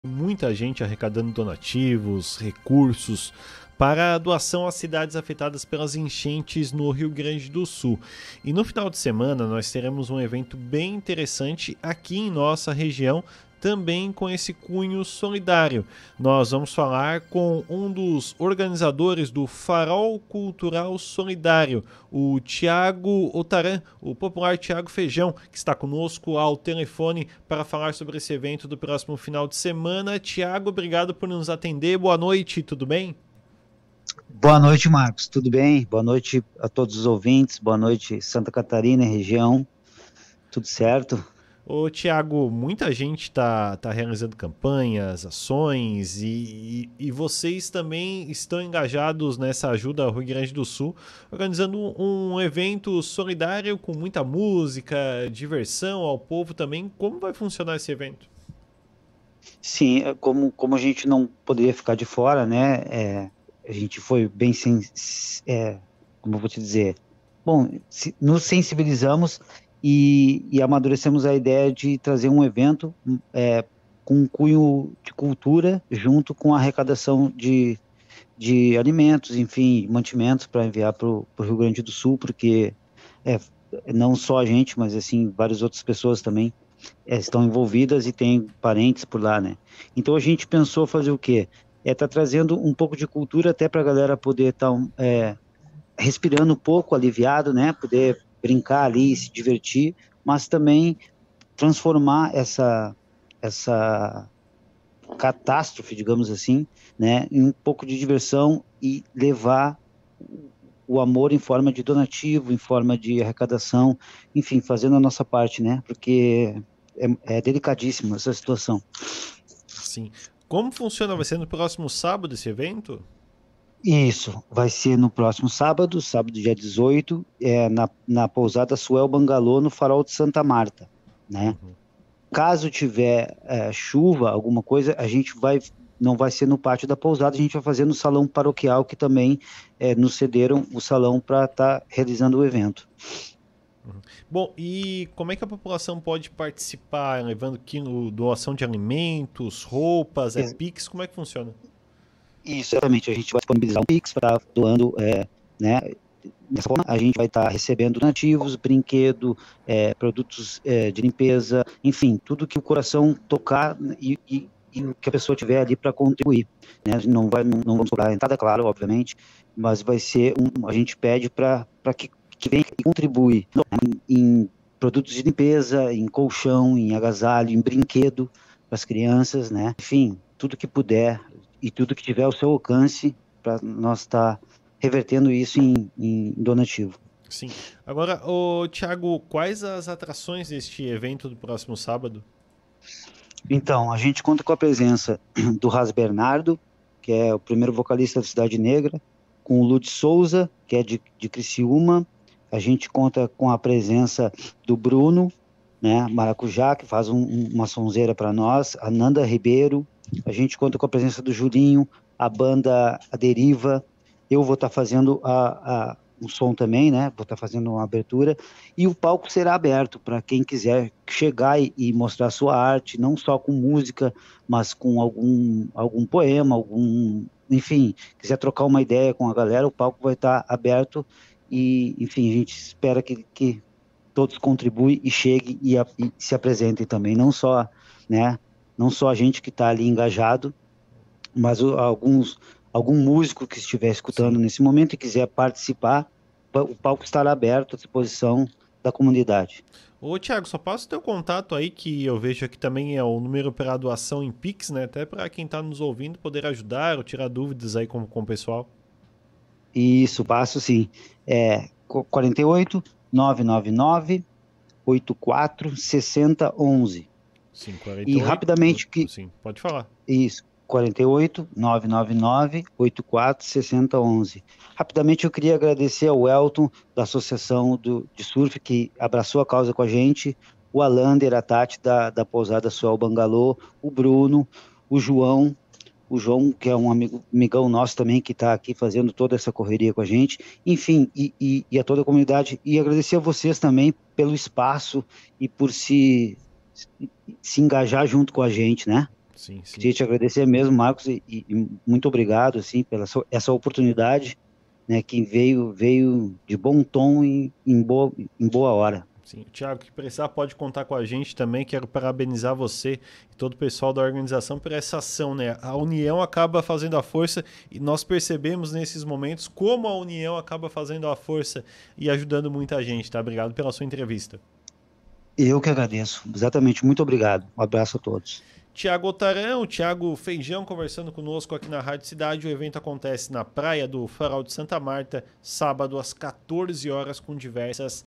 Muita gente arrecadando donativos, recursos para a doação às cidades afetadas pelas enchentes no Rio Grande do Sul. E no final de semana nós teremos um evento bem interessante aqui em nossa região, também com esse cunho solidário. Nós vamos falar com um dos organizadores do Farol Cultural Solidário, o Tiago Otaran, o popular Tiago Feijão, que está conosco ao telefone para falar sobre esse evento do próximo final de semana. Tiago, obrigado por nos atender. Boa noite, tudo bem? Boa noite, Marcos. Tudo bem? Boa noite a todos os ouvintes. Boa noite, Santa Catarina e região. Tudo certo? Ô Tiago, muita gente está realizando campanhas, ações e vocês também estão engajados nessa ajuda ao Rio Grande do Sul, organizando um evento solidário com muita música, diversão ao povo também. Como vai funcionar esse evento? Sim, como a gente não poderia ficar de fora, né? A gente foi bem, como eu vou te dizer, bom, nos sensibilizamos e amadurecemos a ideia de trazer um evento com um cunho de cultura junto com a arrecadação de alimentos, enfim, mantimentos para enviar para o Rio Grande do Sul, porque é, não só a gente, mas assim, várias outras pessoas também estão envolvidas e têm parentes por lá, né? Então a gente pensou fazer o quê? Tá trazendo um pouco de cultura até para a galera poder estar respirando um pouco, aliviado, né? Poder brincar ali, se divertir, mas também transformar essa catástrofe, digamos assim, né, em um pouco de diversão e levar o amor em forma de donativo, em forma de arrecadação, enfim, fazendo a nossa parte, né? Porque é delicadíssima essa situação. Sim. Como funciona? Vai ser no próximo sábado esse evento? Isso, vai ser no próximo sábado, sábado dia 18, na pousada Suel Bangalô, no Farol de Santa Marta, né? Uhum. Caso tiver chuva, alguma coisa, não vai ser no pátio da pousada, a gente vai fazer no salão paroquial, que também nos cederam o salão para estar realizando o evento. Bom, e como é que a população pode participar, levando aqui no doação de alimentos, roupas, Pix, como é que funciona? Isso, exatamente, a gente vai disponibilizar um Pix para doando, né? Dessa forma, a gente vai estar recebendo donativos, brinquedo, produtos de limpeza, enfim, tudo que o coração tocar e o que a pessoa tiver ali para contribuir, né? Não vamos cobrar a entrada, claro, obviamente, mas vai ser a gente pede para que venha e contribui em produtos de limpeza, em colchão, em agasalho, em brinquedo para as crianças, né? Enfim, tudo que puder e tudo que tiver ao seu alcance para nós estar revertendo isso em donativo. Sim. Agora, ô, Thiago, quais as atrações deste evento do próximo sábado? Então, a gente conta com a presença do Ras Bernardo, que é o primeiro vocalista da Cidade Negra, com o Lute Souza, que é de Criciúma. A gente conta com a presença do Bruno, né, Maracujá, que faz uma sonzeira para nós, a Nanda Ribeiro. A gente conta com a presença do Julinho, a banda A Deriva. Eu vou estar fazendo um som também, né? Vou estar fazendo uma abertura. E o palco será aberto para quem quiser chegar e mostrar sua arte, não só com música, mas com algum poema, enfim, quiser trocar uma ideia com a galera, o palco vai estar aberto. E, enfim, a gente espera que todos contribuem e cheguem e se apresentem também, não só, né? Não só a gente que está ali engajado, mas algum músico que estiver escutando Sim. nesse momento e quiser participar, o palco estará aberto à disposição da comunidade. Ô, Thiago, só passa o teu contato aí, que eu vejo aqui também é o número para doação em Pix, né? Até para quem está nos ouvindo poder ajudar ou tirar dúvidas aí com o pessoal. Isso, passo sim. 48 999 84 60 11. Sim, E 48. rapidamente que Sim, pode falar. Isso, 48 999 84 60 11. Rapidamente eu queria agradecer ao Elton, da Associação de Surf, que abraçou a causa com a gente, o Alander, a Tati, da Pousada Suel Bangalô, o Bruno, o João, que é um amigão nosso também, que está aqui fazendo toda essa correria com a gente, enfim, e a toda a comunidade, e agradecer a vocês também pelo espaço e por se engajar junto com a gente, né? Sim, sim. Queria te agradecer mesmo, Marcos, e muito obrigado, assim, pela essa oportunidade, né, que veio de bom tom e em boa hora. Sim. Tiago, que precisar pode contar com a gente também. Quero parabenizar você e todo o pessoal da organização por essa ação, né? A união acaba fazendo a força e nós percebemos nesses momentos como a união acaba fazendo a força e ajudando muita gente, tá? Obrigado pela sua entrevista. Eu que agradeço, exatamente, muito obrigado. Um abraço a todos. Tiago Otarão, Tiago Feijão conversando conosco aqui na Rádio Cidade. O evento acontece na praia do Farol de Santa Marta, sábado às 14 horas, com diversas